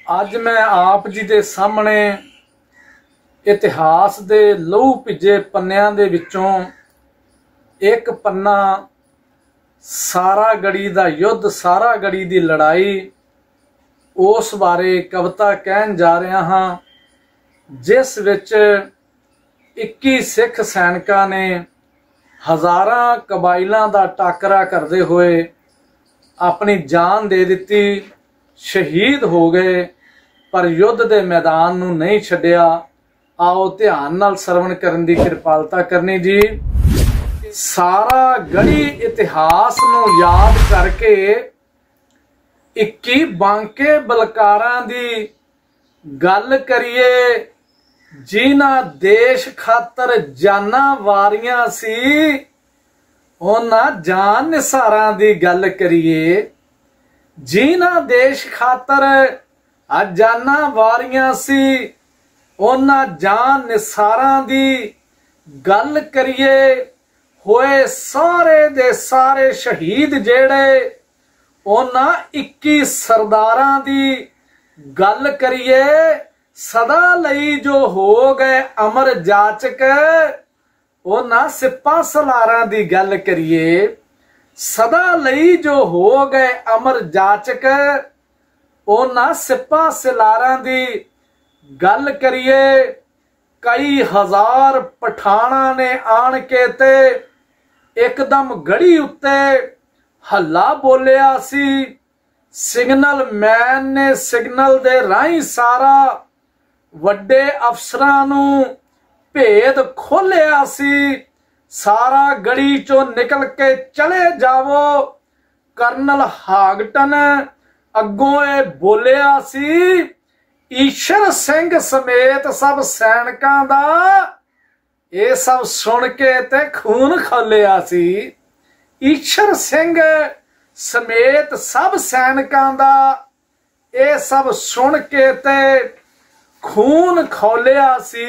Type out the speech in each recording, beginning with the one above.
ਅੱਜ मैं आप जी के सामने इतिहास के लहू भिजे पन्नियां दे विचों एक पन्ना सारागढ़ी का युद्ध, सारागढ़ी की लड़ाई, उस बारे कविता कहन जा रहा हाँ, जिस विच 21 सिख सैनिकां ने हज़ारां कबाइलां दा टाकरा करते हुए अपनी जान दे दिती, शहीद हो गए, पर युद्ध के मैदान नूं नहीं छड्डिया। आओ ध्यान नाल सरवण करन दी किरपालता करनी जी। सारागढ़ी इतिहास नूं याद करके 21 बांके बलकारां दी गल करिए, जिन्हां देश खातर जाना वारियां सी, उन्हां जान निसारां दी गल करिए। जिन्हां देश खातर जाना वारियां सी, उन्हां जान निसारां दी गल करिए। होए सारे दे सारे शहीद जेड़े, उन्हां 21 सरदारां दी गल करिए। सदा लई जो हो गए अमर जाचक, उन्हां सिपा सलारां दी गल करिए। सदा लई जो हो गए अमर जाचक, उन्हां सिपा सलारां दी गल करिए। कई हजार पठाणा ने आण के ते एकदम गढ़ी उत्ते हल्ला बोलिया सी। सिग्नल मैन ने सिग्नल दे राही सारा वड्डे अफसरां नूं भेद खोलिया सी। सारा गढ़ी चो निकल के चले जावो, करनल हागटन अगों ए बोलिया सी। ईशर सिंह समेत सब सैनिकां दा ये सब सुन के ते खून खोलिया सी। ईशर सिंह समेत सब सैनिकां दा ये सब सुन के ते खून खोलिया सी।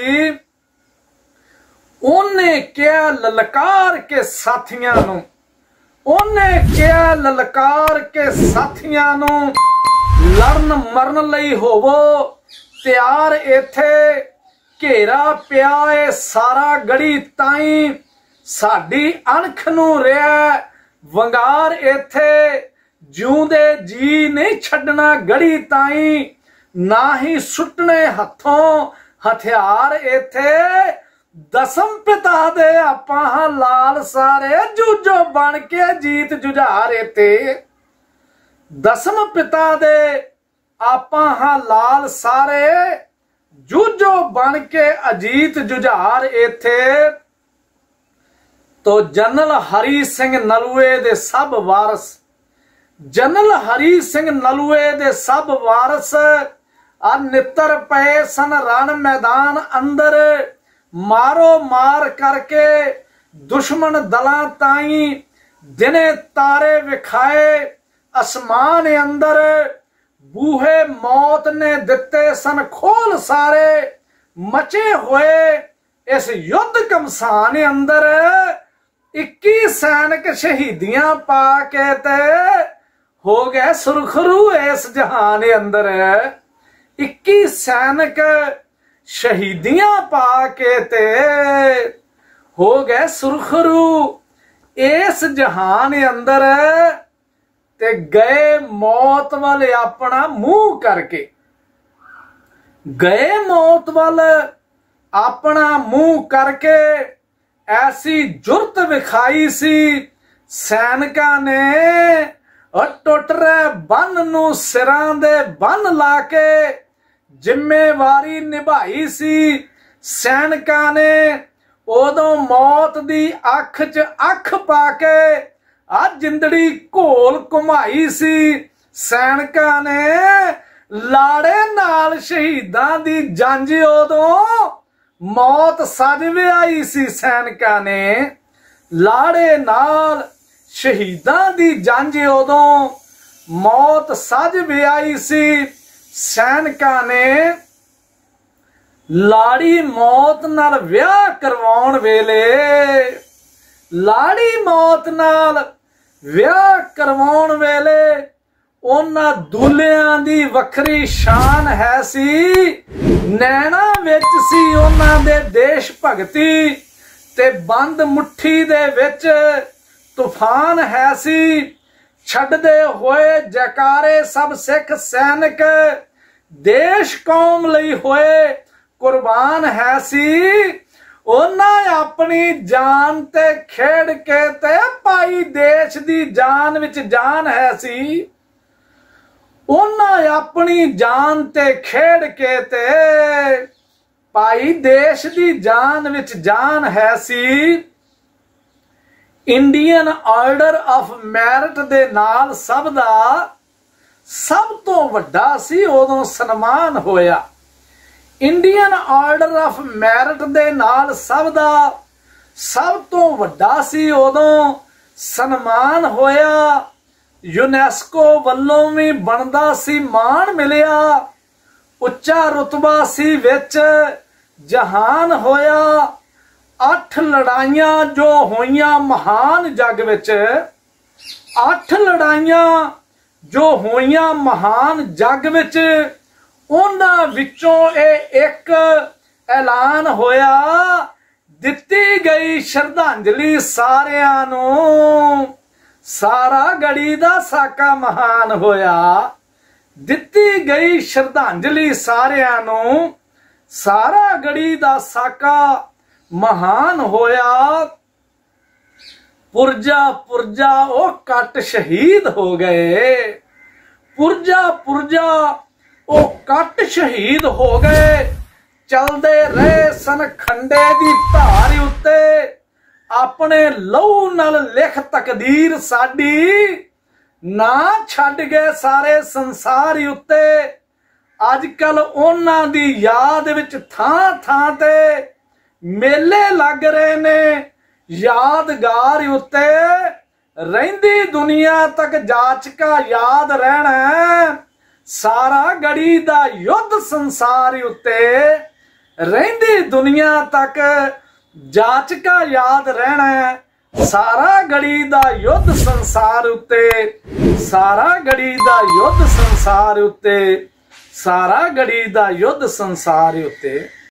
उन्हें क्या ललकार के साथियां नूं, उन्हें क्या ललकार के साथियां नूं, लड़न मरन लई होवो तैयार। इथे घेरा पिया ए सारागढ़ी ताई, साडी अणख नूं रिहा वंगार। इथे जिउंदे जी नहीं छड्डना गढ़ी ताई, ना ही सुटने हथों हथियार। इथे दसम पिता दे आपां लाल सारे, जूजो बन के जीत जुझार। इथे दसम पिता दे आपां लाल सारे, जूजो बन के अजीत जुझार। इथे तो जनरल हरी सिंह नलूए दे सब वारस, जनरल हरी सिंह नलूए दे सब वारस नितर पे सन रण मैदान अंदर। मारो मार करके दुश्मन दलां ताई, दिने तारे विखाए आसमान अंदर। बूहे मौत ने दिते सन खोल सारे, मचे हुए इस युद्ध कमसान अंदर। 21 सैनिक शहीदियां पा के ते हो गए सुरखरू इस जहान अंदर। 21 सैनिक शहीदियां पा के ते हो गए सुरखरू इस जहान अंदर। ते गए मौत वाले अपना मुंह करके, गए मौत वाले अपना मुंह करके। ऐसी जुरत विखाई सी सैनिकां ने, टुट रहे बन नूं सिरां दे बन ला के जिम्मेवारी निभाई सी सैनिकां ने। उदों मौत दी अख च अख पाके जिंदड़ी घोल घुमाई सी सैनिकां ने। लाड़े नाल शहीदां दी जंज उदों मौत सज विआई सी सैनिकां ने। लाड़े नाल शहीदां दी जंज उदों मौत सज विआई सी सैनिकां ने। लाड़ी मौत नाल विआह करवाउण वेले, लाड़ी मौत नाल विआह करवाउण वेले ਉਹਨਾਂ ਦੂਲਿਆਂ ਦੀ ਵੱਖਰੀ ਸ਼ਾਨ ਹੈ ਸੀ। ਨੈਣਾ ਵਿੱਚ ਸੀ ਉਹਨਾਂ ਦੇ ਦੇਸ਼ ਭਗਤੀ ਤੇ ਬੰਦ ਮੁੱਠੀ ਦੇ ਵਿੱਚ ਤੂਫਾਨ ਹੈ ਸੀ। ਛੱਡਦੇ ਹੋਏ ਜੈਕਾਰੇ ਸਭ ਸਿੱਖ ਸੈਨਿਕ ਦੇਸ਼ ਕੌਮ ਲਈ ਹੋਏ ਕੁਰਬਾਨ ਹੈ ਸੀ। ਉਹਨਾਂ ਆਪਣੀ ਜਾਨ ਤੇ ਖੇਡ ਕੇ ਤੇ ਪਾਈ ਦੇਸ਼ ਦੀ ਜਾਨ ਵਿੱਚ ਜਾਨ ਹੈ ਸੀ। ਉਹਨਾਂ ਆਪਣੀ ਜਾਨ ਤੇ ਖੇਡ ਕੇ ਤੇ ਪਾਈ ਦੇਸ਼ ਦੀ ਜਾਨ ਵਿੱਚ ਜਾਨ ਹੈ ਸੀ। ਇੰਡੀਅਨ ਆਰਡਰ ਆਫ ਮੈਰਿਟ ਦੇ ਨਾਲ ਸਭ ਦਾ ਸਭ ਤੋਂ ਵੱਡਾ ਸੀ ਉਦੋਂ ਸਨਮਾਨ ਹੋਇਆ। ਇੰਡੀਅਨ ਆਰਡਰ ਆਫ ਮੈਰਿਟ ਦੇ ਨਾਲ ਸਭ ਦਾ ਸਭ ਤੋਂ ਵੱਡਾ ਸੀ ਉਦੋਂ ਸਨਮਾਨ ਹੋਇਆ। ਯੂਨੈਸਕੋ ਵੱਲੋਂ ਵੀ ਬਣਦਾ ਸੀ ਮਾਣ ਮਿਲਿਆ। ਉੱਚਾ ਰੁਤਬਾ ਸੀ ਵਿੱਚ ਜਹਾਨ ਹੋਇਆ। 8 ਲੜਾਈਆਂ ਜੋ ਹੋਈਆਂ ਮਹਾਨ ਜੱਗ ਵਿੱਚ, 8 ਲੜਾਈਆਂ ਜੋ ਹੋਈਆਂ ਮਹਾਨ ਜੱਗ ਵਿੱਚ, ਉਹਨਾਂ ਵਿੱਚੋਂ ਇਹ ਇੱਕ ਐਲਾਨ ਹੋਇਆ। ਦਿੱਤੀ ਗਈ ਸ਼ਰਧਾਂਜਲੀ ਸਾਰਿਆਂ ਨੂੰ, ਸਾਰਾ ਗੜੀ ਦਾ ਸਾਕਾ ਮਹਾਨ ਹੋਇਆ। ਦਿੱਤੀ ਗਈ ਸ਼ਰਧਾਂਜਲੀ ਸਾਰਿਆਂ ਨੂੰ, ਸਾਰਾ ਗੜੀ ਦਾ ਸਾਕਾ ਮਹਾਨ ਹੋਇਆ। ਪੁਰਜਾ ਪੁਰਜਾ ਉਹ ਕੱਟ ਸ਼ਹੀਦ ਹੋ ਗਏ। ਪੁਰਜਾ ਪੁਰਜਾ ਉਹ ਕੱਟ ਸ਼ਹੀਦ ਹੋ ਗਏ। ਚਲਦੇ ਰਹੇ ਸਨ ਖੰਡੇ ਦੀ ਧਾਰ ਉੱਤੇ, ਆਪਣੇ ਲਹੂ ਨਾਲ ਲਿਖ ਤਕਦੀਰ ਸਾਡੀ। ਨਾ ਛੱਡ ਗਏ ਸਾਰੇ ਸੰਸਾਰ ਉੱਤੇ। ਅੱਜ ਕੱਲ ਉਹਨਾਂ ਦੀ ਯਾਦ ਵਿੱਚ ਥਾਂ ਥਾਂ ਤੇ ਮੇਲੇ ਲੱਗ ਰਹੇ ਨੇ। ਯਾਦਗਾਰ ਉੱਤੇ ਰਹਿੰਦੀ ਦੁਨੀਆ ਤੱਕ ਜਾਚਕਾ ਯਾਦ ਰਹਿਣਾ। ਸਾਰਾ ਗੜੀ ਦਾ ਯੁੱਧ ਸੰਸਾਰ ਉੱਤੇ ਰਹਿੰਦੀ ਦੁਨੀਆ ਤੱਕ ਜਾਚਕਾ ਯਾਦ ਰਹਿਣਾ। ਸਾਰਾ ਗੜੀ ਦਾ ਯੁੱਧ ਸੰਸਾਰ ਉੱਤੇ, ਸਾਰਾ ਗੜੀ ਦਾ ਯੁੱਧ ਸੰਸਾਰ ਉੱਤੇ, ਸਾਰਾ ਗੜੀ ਦਾ ਯੁੱਧ ਸੰਸਾਰ ਉੱਤੇ।